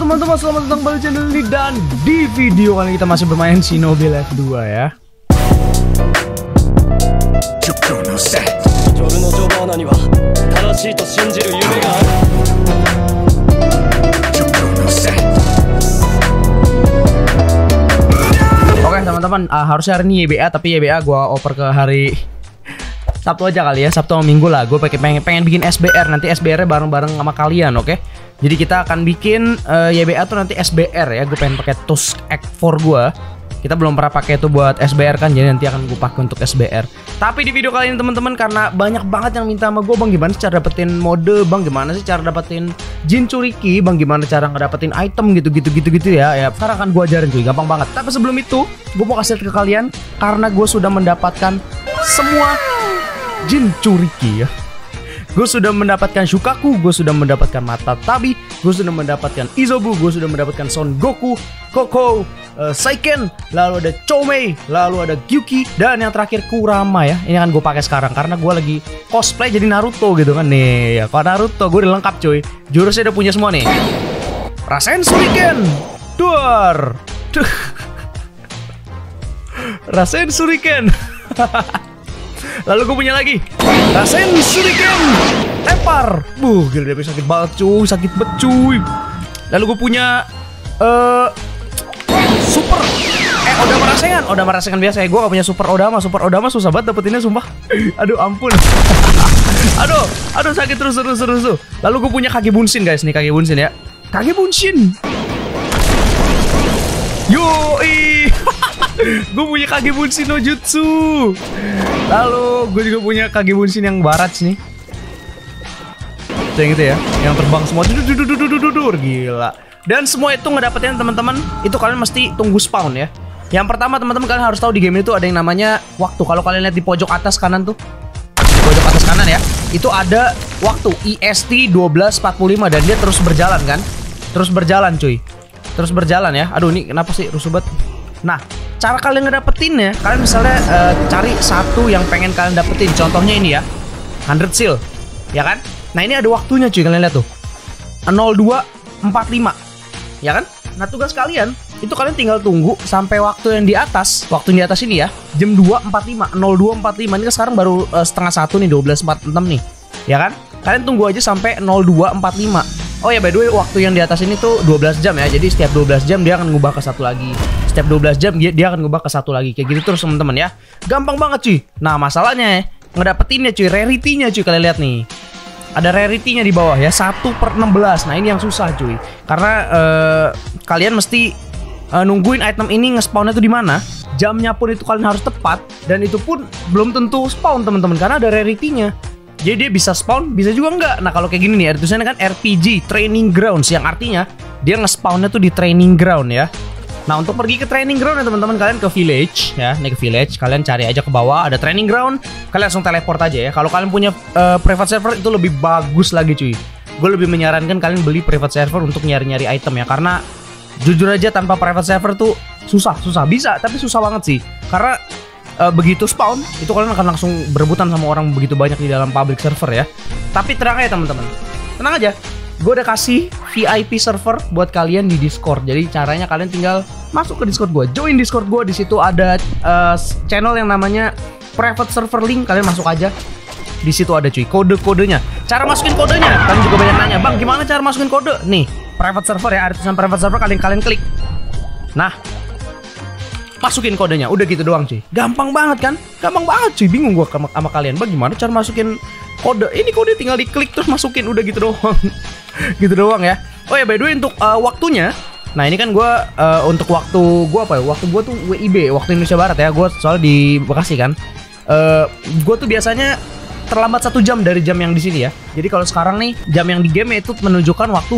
teman-teman, selamat datang kembali di channel ini. Dan di video kali ini kita masih bermain Shinobi Live 2 ya. Oke teman-teman, harusnya hari ini YBA, tapi YBA gua oper ke hari Sabtu aja kali ya, Sabtu atau Minggu lah. Gue pengen bikin SBR, nanti SBR-nya bareng-bareng sama kalian, oke? Jadi kita akan bikin YBA tuh nanti SBR ya. Gue pengen pakai Tusk X4 gue. Kita belum pernah pakai itu buat SBR kan, jadi nanti akan gue pakai untuk SBR. Tapi di video kali ini teman-teman, karena banyak banget yang minta sama gue, bang gimana sih cara dapetin mode, bang gimana sih cara dapetin Jinchuriki, bang gimana cara ngedapetin item gitu ya. Ya sekarang akan gue ajarin cuy, gampang banget. Tapi sebelum itu, gue mau kasih lihat ke kalian karena gue sudah mendapatkan semua Jinchuriki ya. Gue sudah mendapatkan Shukaku, gue sudah mendapatkan Mata Tabi, gue sudah mendapatkan Izobu, gue sudah mendapatkan Son Goku, Koko, Saiken, lalu ada Chomei, lalu ada Gyuki, dan yang terakhir Kurama ya. Ini akan gue pakai sekarang karena gue lagi cosplay jadi Naruto gitu kan nih. Ya, kalau Naruto gue udah lengkap cuy. Jurusnya udah punya semua nih. Rasen Shuriken, Duar, Rasen Shuriken. Lalu gue punya lagi Rasen Shuriken Lempar. Gila dia sakit banget cuy, sakit banget cuy. Lalu gue punya Super Odama Rasengan biasa ya. Gue gak punya Super Odama susah banget dapetinnya sumpah. Aduh ampun. Aduh sakit terus. Lalu gue punya Kage Bunshin guys, nih Kage Bunshin ya. Kage Bunshin. Yoi. Gue punya Kage Bunshin no Jutsu. Lalu gue juga punya Kage Bunshin yang barat nih. Yang itu ya, yang terbang semua. Gila. Dan semua itu ngedapetin teman-teman, itu kalian mesti tunggu spawn ya. Yang pertama teman-teman, kalian harus tahu di game itu ada yang namanya waktu. Kalau kalian lihat di pojok atas kanan tuh, di pojok atas kanan ya, itu ada waktu IST 12.45 dan dia terus berjalan kan. Terus berjalan ya. Aduh ini kenapa sih rusuh banget. Nah, cara kalian ngedapetinnya, kalian misalnya cari satu yang pengen kalian dapetin. Contohnya ini ya, 100 seal, ya kan? Nah ini ada waktunya cuy, kalian lihat tuh 02.45, ya kan? Nah tugas kalian, itu kalian tinggal tunggu sampai waktu yang di atas. Waktu yang di atas ini ya, jam 2.45, 02.45. Ini kan sekarang baru setengah 1 nih, 12.46 nih, ya kan? Kalian tunggu aja sampai 02.45. Oh ya by the way, waktu yang di atas ini tuh 12 jam ya. Jadi setiap 12 jam dia akan ngubah ke satu lagi. Setiap 12 jam dia akan ngubah ke satu lagi. Kayak gitu terus teman-teman ya. Gampang banget cuy. Nah masalahnya ngedapetinnya cuy, rarity-nya cuy, kalian lihat nih. Ada rarity-nya di bawah ya, 1/16. Nah ini yang susah cuy. Karena kalian mesti nungguin item ini nge-spawnnya tuh di mana. Jamnya pun itu kalian harus tepat. Dan itu pun belum tentu spawn teman-teman, karena ada rarity-nya. Jadi dia bisa spawn, bisa juga enggak. Nah kalau kayak gini nih, ada tulisannya kan RPG Training Grounds, yang artinya dia nge-spawnnya tuh di training ground ya. Nah untuk pergi ke training ground ya teman-teman, kalian ke village ya. Nih ke village, kalian cari aja ke bawah, ada training ground. Kalian langsung teleport aja ya. Kalau kalian punya private server itu lebih bagus lagi cuy. Gue lebih menyarankan kalian beli private server untuk nyari-nyari item ya. Karena jujur aja tanpa private server tuh susah. Bisa, tapi susah banget sih. Karena begitu spawn, itu kalian akan langsung berebutan sama orang begitu banyak di dalam public server ya. Tapi tenang aja teman-teman, tenang aja. Gue udah kasih VIP server buat kalian di Discord. Jadi caranya kalian tinggal masuk ke Discord gue, join Discord gue. Di situ ada channel yang namanya private server link. Kalian masuk aja. Di situ ada cuy kode-kodenya. Cara masukin kodenya, kalian juga banyak nanya, bang gimana cara masukin kode? Nih private server ya, ada tulisan private server, kalian klik. Nah masukin kodenya, udah gitu doang cuy. Gampang banget kan? Gampang banget cuy. Bingung gua sama kalian, bagaimana cara masukin kode? Ini kode tinggal diklik terus masukin, udah gitu doang. Gitu doang ya. Oh ya by the way untuk waktunya. Nah ini kan gua untuk waktu gua apa ya? Waktu gua tuh WIB, waktu Indonesia Barat ya. Gua soal di Bekasi kan. Gua tuh biasanya terlambat 1 jam dari jam yang di sini ya. Jadi kalau sekarang nih jam yang di game itu menunjukkan waktu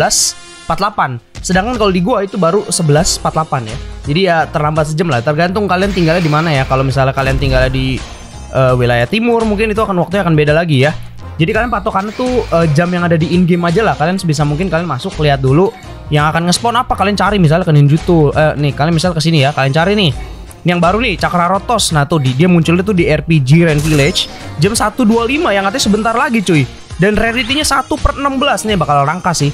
12.48. Sedangkan kalau di gua itu baru 11.48 ya. Jadi ya terlambat sejam lah. Tergantung kalian tinggalnya di mana ya. Kalau misalnya kalian tinggalnya di wilayah timur, mungkin itu akan waktunya akan beda lagi ya. Jadi kalian patokannya tuh jam yang ada di in game aja lah. Kalian sebisa mungkin kalian masuk, lihat dulu yang akan nge-spawn apa, kalian cari misalnya ke ninjutsu. Nih kalian misal ke sini ya, kalian cari nih yang baru nih Cakra Rotos. Nah tuh dia munculnya tuh di RPG Rain Village jam 1.25 yang katanya sebentar lagi cuy. Dan rarity-nya 1/16 nih, bakal rangka sih.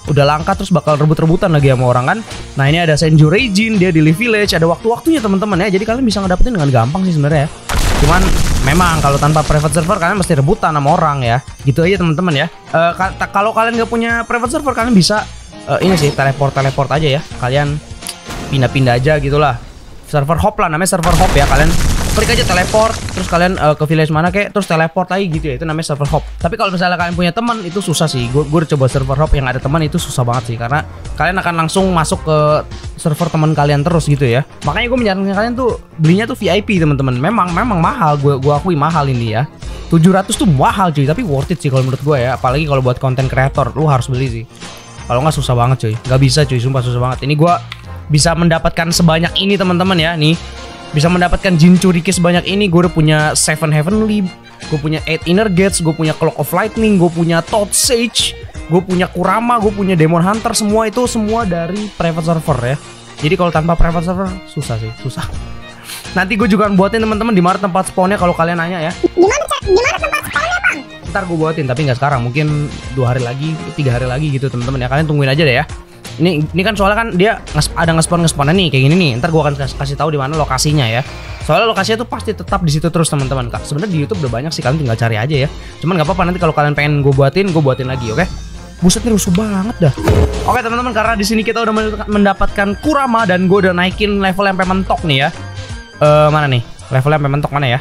udah langka terus bakal rebut-rebutan lagi sama orang kan. Nah ini ada Senju Reijin, dia di Leaf Village, ada waktu-waktunya teman-teman ya. Jadi kalian bisa ngedapetin dengan gampang sih sebenarnya ya. Cuman memang kalau tanpa private server kalian mesti rebutan sama orang ya. Gitu aja teman-teman ya. Kalau kalian nggak punya private server kalian bisa ini sih teleport aja ya. Kalian pindah-pindah aja gitulah. Server hop lah namanya, server hop ya. Kalian klik aja teleport, terus kalian ke village mana kek, terus teleport lagi gitu ya. Itu namanya server hop. Tapi kalau misalnya kalian punya teman itu susah sih. Gue udah coba server hop yang ada teman itu susah banget sih, karena kalian akan langsung masuk ke server teman kalian terus gitu ya. Makanya gue menyarankan kalian tuh belinya tuh VIP teman-teman. Memang mahal, gue akui mahal ini ya. 700 tuh mahal cuy, tapi worth it sih kalau menurut gue ya. Apalagi kalau buat konten kreator, lu harus beli sih. Kalau nggak susah banget cuy, nggak bisa cuy, sumpah susah banget. Ini gue bisa mendapatkan sebanyak ini teman-teman ya. Nih bisa mendapatkan Jinchuriki sebanyak ini. Gue udah punya 7 Heavenly, gue punya 8 Inner Gates, gue punya Clock of Lightning, gue punya Thought Sage, gue punya Kurama, gue punya Demon Hunter. Semua itu semua dari private server ya. Jadi kalau tanpa private server susah sih, susah. Nanti gue juga buatin teman-teman di mana tempat spawnnya kalau kalian nanya ya. Gimana tempat spawnnya bang? Ntar gue buatin tapi nggak sekarang, mungkin 2 hari lagi, 3 hari lagi gitu teman-teman ya. Kalian tungguin aja deh ya. Ini kan soalnya kan dia ada nge-spawnnya nih kayak gini nih. Ntar gua akan kasih tahu di mana lokasinya ya. Soalnya lokasinya tuh pasti tetap di situ terus teman-teman. Kak, sebenarnya di YouTube udah banyak sih, kalian tinggal cari aja ya. Cuman nggak apa-apa, nanti kalau kalian pengen gue buatin lagi, oke? Buset nih rusuh banget dah. Oke teman-teman, karena di sini kita udah mendapatkan Kurama dan gue udah naikin level yang sampai mentok nih ya. Mana nih? Levelnya sampai mentok mana ya?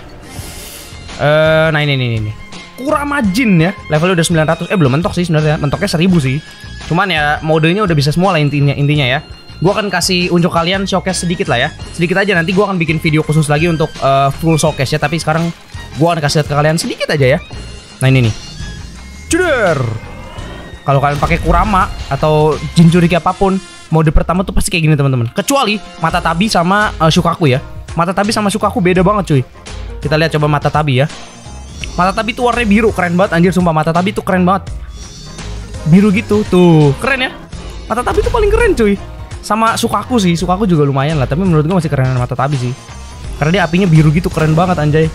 Nah ini. Kurama Jin ya. Levelnya udah 900. Belum mentok sih sebenarnya. Mentoknya 1000 sih. Cuman ya modenya udah bisa semua lah intinya ya. Gue akan kasih unjuk kalian showcase sedikit lah ya. Sedikit aja, nanti gue akan bikin video khusus lagi untuk full showcase ya. Tapi sekarang gue akan kasih lihat ke kalian sedikit aja ya. Nah ini nih. Cuder. Kalau kalian pakai Kurama atau Jinchuriki apapun, mode pertama tuh pasti kayak gini teman-teman. Kecuali Mata Tabi sama Shukaku ya. Mata Tabi sama Shukaku beda banget cuy. Kita lihat coba Mata Tabi ya. Mata Tabi tuh warnanya biru, keren banget anjir, sumpah Mata Tabi tuh keren banget. Biru gitu, tuh keren ya. Mata Tabi tuh paling keren cuy. Sama Shukaku sih, Shukaku juga lumayan lah. Tapi menurut gue masih kerenan Mata Tabi sih. Karena dia apinya biru gitu, keren banget anjay.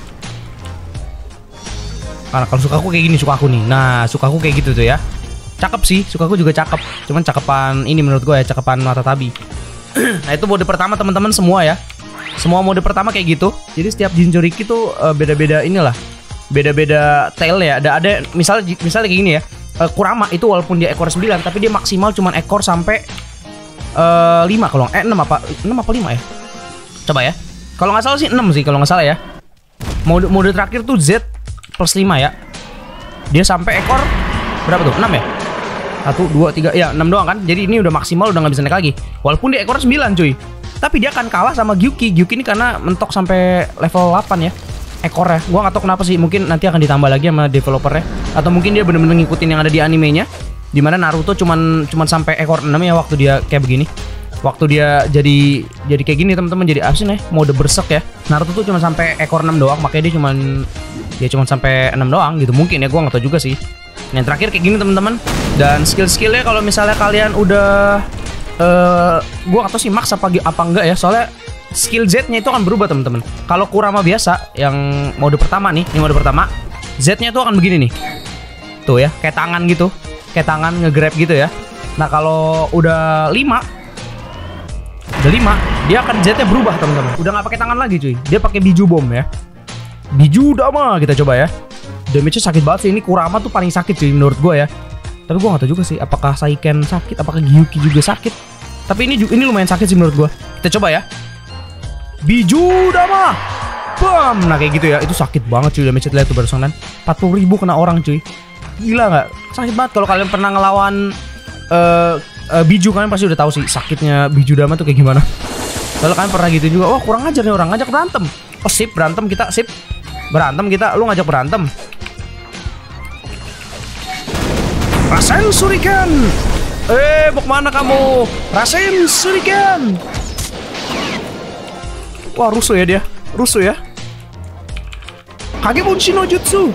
Karena kalau Shukaku kayak gini, Shukaku nih. Nah, Shukaku kayak gitu tuh ya. Cakep sih, Shukaku juga cakep. Cuman cakepan ini menurut gue ya, cakepan Mata Tabi. Nah itu mode pertama teman-teman semua ya. Semua mode pertama kayak gitu. Jadi setiap Jinchuriki tuh beda-beda inilah. Beda-beda tail ya. Ada misalnya kayak gini ya. Kurama itu walaupun dia ekor 9 tapi dia maksimal cuman ekor sampai 5 kalau 6 apa 5 ya. Coba ya. Kalau nggak salah sih 6 sih kalau nggak salah ya. Mode terakhir tuh Z plus 5 ya. Dia sampai ekor berapa tuh? 6 ya? 1, 2, 3 ya 6 doang kan. Jadi ini udah maksimal, udah nggak bisa naik lagi. Walaupun dia ekor 9 cuy. Tapi dia akan kalah sama Gyuki. Gyuki ini karena mentok sampai level 8 ya ekornya. Gua nggak tahu kenapa sih, mungkin nanti akan ditambah lagi sama developernya, atau mungkin dia bener-bener ngikutin yang ada di animenya, dimana Naruto cuman sampai ekor 6 ya waktu dia kayak begini. Waktu dia jadi kayak gini teman-teman, jadi apa sih nih mode berserk ya. Naruto tuh cuma sampai ekor 6 doang, makanya dia cuma sampai 6 doang gitu mungkin ya, gua nggak tahu juga sih. Yang terakhir kayak gini teman-teman. Dan skill-skillnya kalau misalnya kalian udah gua nggak tahu sih max apa enggak ya, soalnya skill Z-nya itu akan berubah teman-teman. Kalau Kurama biasa yang mode pertama nih, ini mode pertama, Z-nya itu akan begini nih. Tuh ya, kayak tangan gitu. Kayak tangan nge-grab gitu ya. Nah, kalau udah 5, dia akan Z-nya berubah teman-teman. Udah nggak pakai tangan lagi cuy. Dia pakai biju bom ya. Biju Dama kita coba ya. Damage-nya sakit banget sih. Ini Kurama tuh paling sakit cuy menurut gue ya. Tapi gue nggak tahu juga sih apakah Saiken sakit, apakah Gyuki juga sakit. Tapi ini lumayan sakit sih menurut gue. Kita coba ya. Biju Dama. Bam. Nah kayak gitu ya. Itu sakit banget cuy. Damage lihat tuh barusan 40.000 kena orang cuy. Gila nggak? Sakit banget. Kalau kalian pernah ngelawan Biju, kalian pasti udah tahu sih sakitnya Biju Dama tuh kayak gimana. Kalau kalian pernah gitu juga. Wah kurang ajar nih orang, ngajak berantem. Oh sip, berantem kita, sip. Berantem kita, lu ngajak berantem. Rasen Shuriken. Mau kemana kamu? Rasen Shuriken. Wah rusuh ya dia. Rusuh ya. Kagebunshi no Jutsu.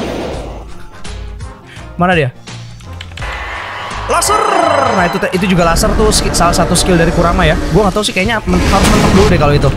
Mana dia? Laser. Nah itu juga laser tuh salah satu skill dari Kurama ya. Gua nggak tahu sih, kayaknya harus mentok dulu deh kalau itu.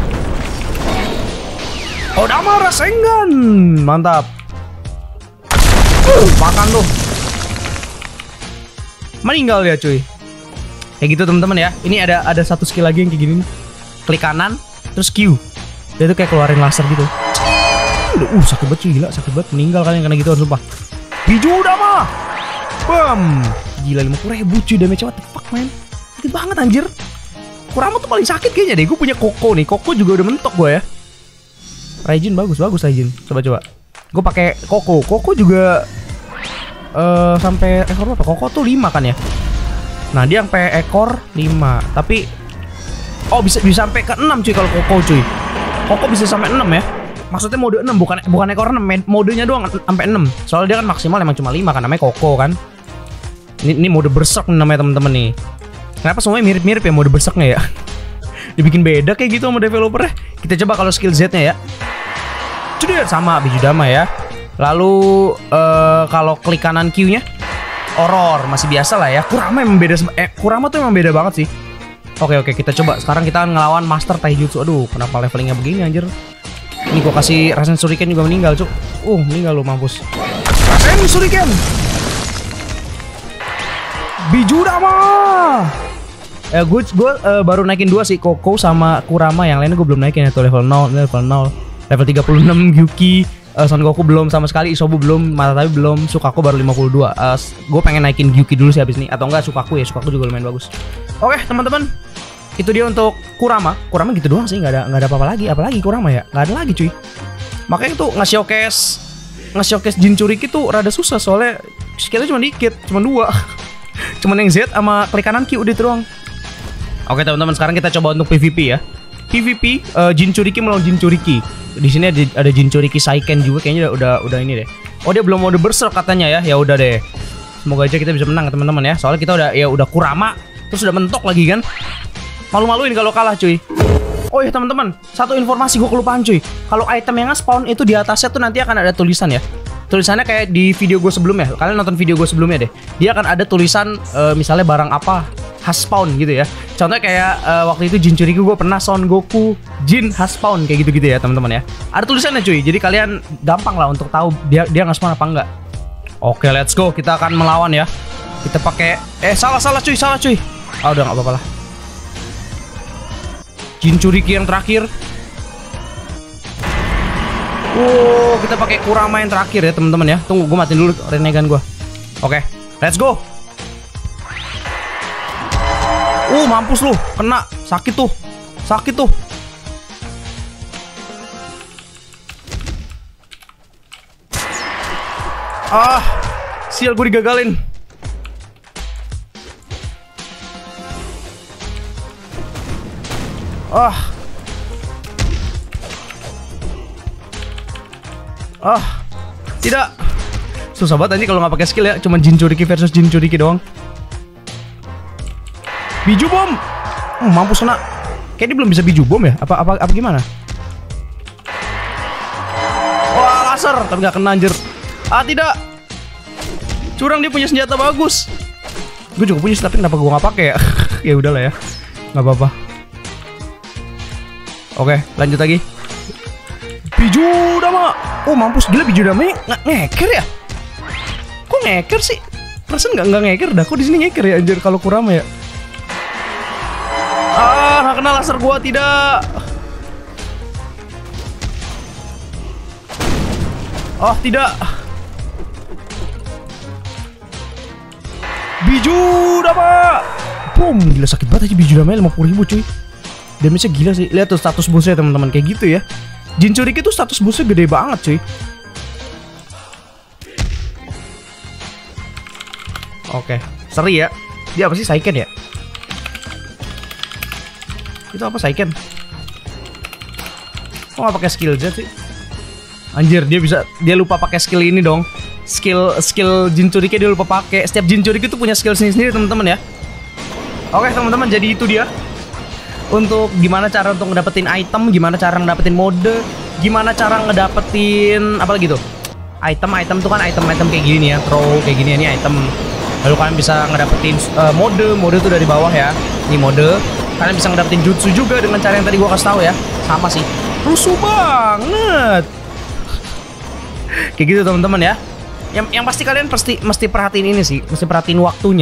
Odama Rasengan. Mantap. Makan tuh. meninggal dia cuy. Kayak gitu teman-teman ya. Ini ada satu skill lagi yang kayak gini nih. Klik kanan terus Q. Dia tuh kayak keluarin laser gitu. Sakit banget cuy, gila, sakit banget. Meninggal kan yang kena gitu, sumpah. Biju udah mah. Bam. Gila 50.000 cuy damage, what the fuck man. Sakit banget anjir. Kurama tuh paling sakit kayaknya deh. Gue punya Koko nih. Koko juga udah mentok gue ya. Raijin bagus Raijin. Coba. Gue pakai Koko. Koko juga sampai ekor berapa? Koko tuh 5 kan ya. Nah, dia sampai ekor 5. Tapi bisa sampai ke 6 cuy kalau Koko cuy. Koko bisa sampai 6 ya. Maksudnya mode 6 bukan ekor 6, modenya doang sampai 6. Soalnya dia kan maksimal emang cuma 5 kan, namanya Koko kan. Ini mode berserk namanya teman-teman nih. Kenapa semuanya mirip-mirip ya mode berserknya ya? Dibikin beda kayak gitu sama developernya. Kita coba kalau skill Z-nya ya. Cuy, sama Bijudama ya. Lalu kalau klik kanan Q-nya Horror, masih biasa lah ya. Kurama emang beda, Kurama tuh emang beda banget sih. Oke, kita coba. Sekarang kita ngelawan Master Taijutsu. Aduh, kenapa levelingnya begini anjir? Ini gua kasih Rasen Shuriken juga meninggal, cuk. Meninggal lu, mampus. Rasen Shuriken. Bijudama. Gue baru naikin 2 sih, Koko sama Kurama. Yang lainnya gue belum naikin ya, tuh level 0, level 36 Yuki, Son Goku belum sama sekali, Isobu belum, Matatabi belum, Sukaku baru 52. Gue pengen naikin Yuki dulu sih habis ini, atau enggak Sukaku ya, Sukaku juga lumayan bagus. Oke teman-teman, itu dia untuk Kurama. Kurama gitu doang sih, nggak ada apa-apa lagi. Apalagi Kurama ya, nggak ada lagi cuy. Makanya tuh nge-showcase Jinchuriki tuh rada susah, soalnya skillnya cuma dikit, cuma 2. Cuman yang Z sama klik kanan Q udah doang. Oke teman-teman, sekarang kita coba untuk PvP ya. PvP Jinchuriki melawan Jinchuriki. Di sini ada Jinchuriki Saiken juga, kayaknya udah ini deh. Oh, dia belum mode berserk katanya ya. Ya udah deh. Semoga aja kita bisa menang teman-teman ya. Soalnya kita udah Kurama terus udah mentok lagi kan. Malu-maluin kalau kalah cuy. Oh iya teman-teman, satu informasi gue kelupaan cuy. Kalau item yang nge-spawn itu di atasnya tuh nanti akan ada tulisan ya. Tulisannya kayak di video gue sebelumnya. Kalian nonton video gue sebelumnya deh. Dia akan ada tulisan misalnya barang apa has spawn gitu ya. Contohnya kayak waktu itu Jinchuriki gue pernah Son Goku Jin has spawn kayak gitu-gitu ya teman-teman ya. Ada tulisannya cuy. Jadi kalian gampang lah untuk tahu dia nge-spawn apa enggak. Oke, let's go. Kita akan melawan ya. Kita pakai salah cuy. Udah nggak apa-apa lah. Jinchuriki yang terakhir. Kita pakai Kurama yang terakhir ya teman-teman ya. Tunggu, gue matiin dulu renegan gue. Oke, let's go. Mampus lu, kena, sakit tuh. Sial, gue digagalin. Tidak. Susah banget nanti kalau nggak pakai skill ya. Cuma Jinchuriki versus Jinchuriki doang. Biju bom. Mampus kena. Kayak dia belum bisa biju bom ya? Apa gimana? Wah, laser, tapi nggak kena anjir. Tidak. Curang, dia punya senjata bagus. Gue juga punya, tapi kenapa gue nggak pakai ya? Ya udahlah ya. Nggak apa-apa. Oke, lanjut lagi. Bijudama. Mampus, gila Bijudama ngeker ya? Kok ngeker sih? Perasaan nggak ngeker dah. Kok di sini ngeker ya anjir kalau Kurama ya? Nggak kena laser gua, tidak. Tidak. Bijudama. Gila sakit banget aja Bijudama 50.000 cuy. Damage-nya gila sih. Lihat tuh status boostnya teman-teman, kayak gitu ya. Jinchuriki tuh status boostnya gede banget cuy. Oke, seri ya. Dia apa sih, Saiken ya? Itu apa, Saiken? Kok nggak pakai skill Z sih? Anjir, dia lupa pakai skill ini dong. Skill Jinchuriki dia lupa pakai. Setiap Jinchuriki tuh punya skill sendiri teman-teman ya. Oke teman-teman, jadi itu dia. Untuk gimana cara untuk ngedapetin item, gimana cara ngedapetin mode, gimana cara ngedapetin apa lagi tuh? Item tuh kan item-item kayak gini nih ya, throw kayak gini, ini item. Lalu kalian bisa ngedapetin mode tuh dari bawah ya. Ini mode. Kalian bisa ngedapetin jutsu juga dengan cara yang tadi gua kasih tahu ya. Sama sih. Rusuh banget. Kayak gitu teman-teman ya. Yang pasti kalian mesti perhatiin ini sih, mesti perhatiin waktunya.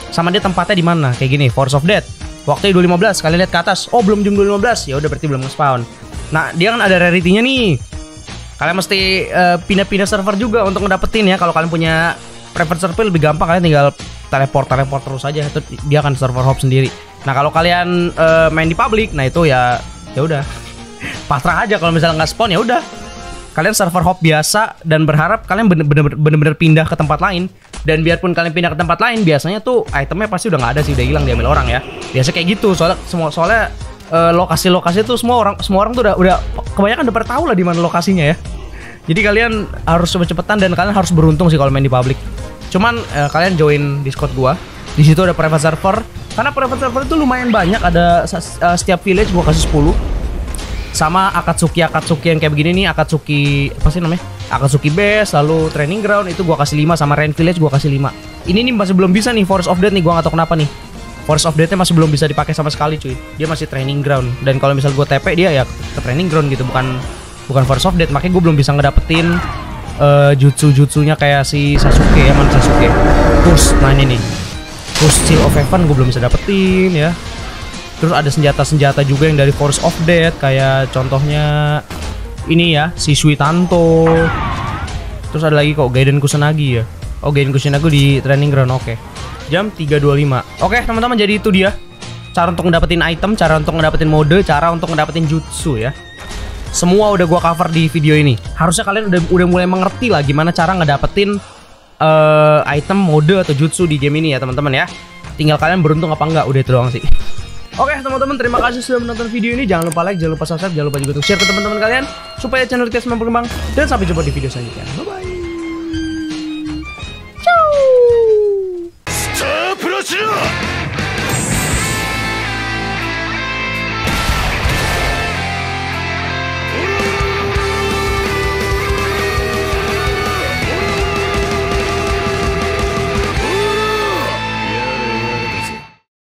sama dia tempatnya di mana. Kayak gini, Force of Death. Waktunya 2.15, kalian lihat ke atas. Oh, belum jam 2.15. Ya udah berarti belum nge-spawn. Nah, dia kan ada rarity-nya nih. Kalian mesti pindah-pindah server juga untuk ngedapetin ya. Kalau kalian punya preferred server lebih gampang, kalian tinggal teleport terus aja. Itu dia akan server hop sendiri. Nah, kalau kalian main di public, nah itu ya udah. Pasrah aja kalau misalnya nggak spawn ya udah. Kalian server hop biasa dan berharap kalian bener-bener pindah ke tempat lain. Dan biarpun kalian pindah ke tempat lain, biasanya tuh itemnya pasti udah nggak ada sih, udah hilang diambil orang ya. Biasa kayak gitu, soalnya lokasi-lokasi tuh semua orang tuh udah kebanyakan udah pada tahu lah di mana lokasinya ya. Jadi kalian harus cepet-cepetan dan kalian harus beruntung sih kalau main di public. Cuman kalian join Discord gua. Di situ ada private server. Karena private server itu lumayan banyak, ada setiap village gua kasih 10. Sama Akatsuki yang kayak begini nih, Akatsuki apa sih namanya? Akatsuki Base, lalu Training Ground itu gua kasih 5, sama Rain Village gua kasih 5. Ini nih masih belum bisa nih Force of Death nih, gua enggak tahu kenapa nih. Force of Death-nya masih belum bisa dipakai sama sekali cuy. Dia masih Training Ground, dan kalau misal gua TP dia ya ke Training Ground gitu, bukan Force of Death. Makanya gua belum bisa ngedapetin jutsu-jutsunya kayak si Sasuke ya, mana Sasuke. Terus nah ini nih. Terus Seal of Heaven gua belum bisa dapetin ya. Terus ada senjata-senjata juga yang dari Force of Death, kayak contohnya ini ya, si Suitanto. Terus ada lagi kok Gaiden Kusanagi ya. Oh, Gaiden Kusanagi di Training Ground, oke. Jam 3.25. Oke, teman-teman, jadi itu dia cara untuk ngedapetin item, cara untuk ngedapetin mode, cara untuk ngedapetin jutsu ya. Semua udah gua cover di video ini. Harusnya kalian udah mulai mengerti lah gimana cara ngedapetin item, mode atau jutsu di game ini ya, teman-teman ya. Tinggal kalian beruntung apa enggak, udah itu doang sih. Oke teman-teman, terima kasih sudah menonton video ini. Jangan lupa like, jangan lupa subscribe, jangan lupa juga untuk share ke teman-teman kalian supaya channel kita semakin berkembang. Dan sampai jumpa di video selanjutnya. Bye bye.